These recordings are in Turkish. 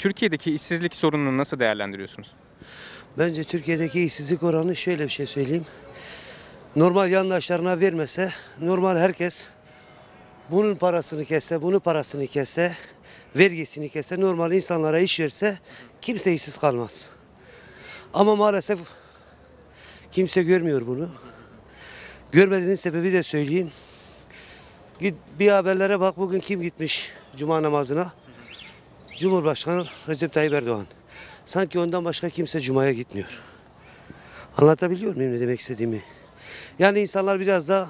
Türkiye'deki işsizlik sorununu nasıl değerlendiriyorsunuz? Bence Türkiye'deki işsizlik oranı şöyle bir şey söyleyeyim. Normal yandaşlarına vermese, normal herkes bunun parasını kesse, bunun parasını kesse, vergisini kesse, normal insanlara iş verse kimse işsiz kalmaz. Ama maalesef kimse görmüyor bunu. Görmediğinin sebebi de söyleyeyim. Git bir haberlere bak, bugün kim gitmiş cuma namazına? Cumhurbaşkanı Recep Tayyip Erdoğan. Sanki ondan başka kimse cumaya gitmiyor. Anlatabiliyor muyum ne demek istediğimi? Yani insanlar biraz da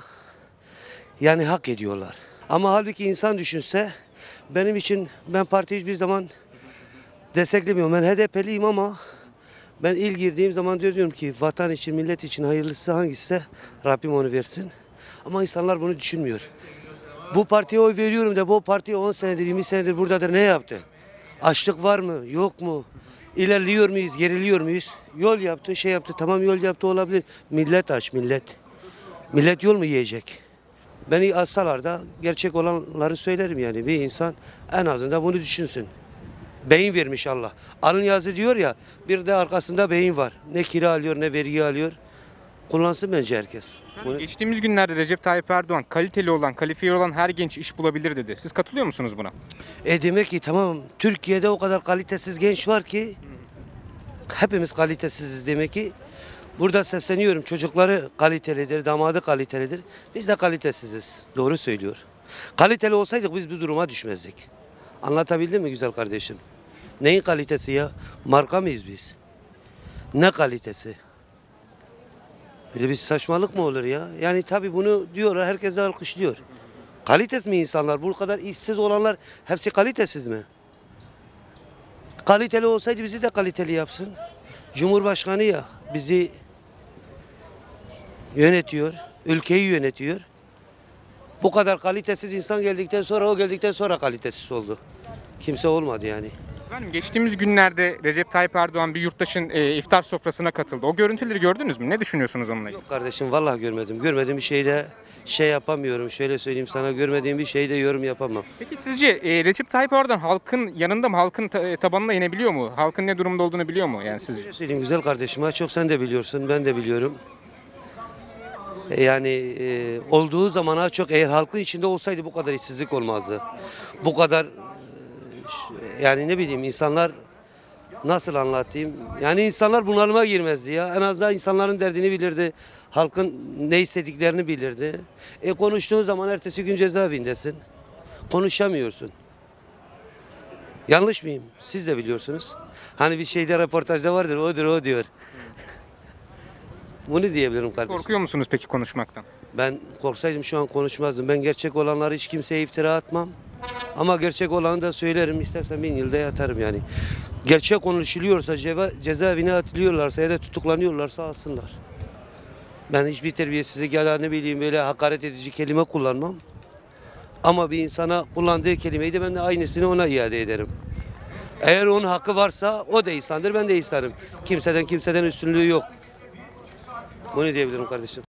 hak ediyorlar. Ama halbuki insan düşünse, benim için, ben partiyi hiçbir zaman desteklemiyorum. Ben HDP'liyim ama ben ilk girdiğim zaman diyorum ki vatan için, millet için hayırlısı hangisi Rabbim onu versin. Ama insanlar bunu düşünmüyor. Bu partiye oy veriyorum da bu partiye 10 senedir, 20 senedir buradadır, ne yaptı? Açlık var mı? Yok mu? İlerliyor muyuz? Geriliyor muyuz? Yol yaptı, şey yaptı. Tamam, yol yaptı olabilir. Millet aç, millet. Millet yol mu yiyecek? Beni assalar da gerçek olanları söylerim yani. Bir insan en azından bunu düşünsün. Beyin vermiş Allah. Alın yazı diyor ya, bir de arkasında beyin var. Ne kira alıyor, ne vergi alıyor. Kullansın bence herkes. Bunu... Geçtiğimiz günlerde Recep Tayyip Erdoğan kaliteli olan, kalifiye olan her genç iş bulabilir dedi. Siz katılıyor musunuz buna? Demek ki tamam, Türkiye'de o kadar kalitesiz genç var ki hepimiz kalitesiziz demek ki. Burada sesleniyorum, çocukları kalitelidir, damadı kalitelidir. Biz de kalitesiziz. Doğru söylüyor. Kaliteli olsaydık biz bu duruma düşmezdik. Anlatabildim mi güzel kardeşim? Neyin kalitesi ya? Marka mıyız biz? Ne kalitesi? Böyle bir saçmalık mı olur ya? Yani tabii bunu diyorlar, herkes de alkışlıyor. Kalitesiz mi insanlar? Bu kadar işsiz olanlar hepsi kalitesiz mi? Kaliteli olsaydı bizi de kaliteli yapsın. Cumhurbaşkanı ya bizi yönetiyor, ülkeyi yönetiyor. Bu kadar kalitesiz insan geldikten sonra, o geldikten sonra kalitesiz oldu. Kimse olmadı yani. Efendim, geçtiğimiz günlerde Recep Tayyip Erdoğan bir yurttaşın iftar sofrasına katıldı. O görüntüleri gördünüz mü? Ne düşünüyorsunuz onunla ilgili? Yok kardeşim, vallahi görmedim. Görmediğim bir şeyde şey yapamıyorum. Şöyle söyleyeyim sana, görmediğim bir şeyde yorum yapamam. Peki sizce Recep Tayyip Erdoğan halkın yanında mı? Halkın tabanına inebiliyor mu? Halkın ne durumda olduğunu biliyor mu yani sizce? Şöyle söyleyeyim güzel kardeşim, ha, çok sen de biliyorsun, ben de biliyorum. Olduğu zaman ha, çok, eğer halkın içinde olsaydı bu kadar işsizlik olmazdı. Bu kadar yani ne bileyim, insanlar nasıl anlatayım? Yani insanlar bunalıma girmezdi ya. En azından insanların derdini bilirdi. Halkın ne istediklerini bilirdi. Konuştuğun zaman ertesi gün cezaevindesin. Konuşamıyorsun. Yanlış mıyım? Siz de biliyorsunuz. Hani bir şeyde, röportajda vardır, odur o diyor. Bunu diyebilirim kardeşim. Korkuyor musunuz peki konuşmaktan? Ben korksaydım şu an konuşmazdım. Ben gerçek olanları hiç kimseye iftira atmam. Ama gerçek olanı da söylerim. İstersen 1000 yılda yatarım yani. Gerçek konuşuluyorsa, cezaevine atılıyorlarsa ya da tutuklanıyorlarsa alsınlar. Ben hiçbir terbiyesizlik ya da ne bileyim böyle hakaret edici kelime kullanmam. Ama bir insana kullandığı kelimeyi de ben de aynısını ona iade ederim. Eğer onun hakkı varsa o da insandır, ben de insanım. Kimseden üstünlüğü yok. Bunu diyebilirim kardeşim.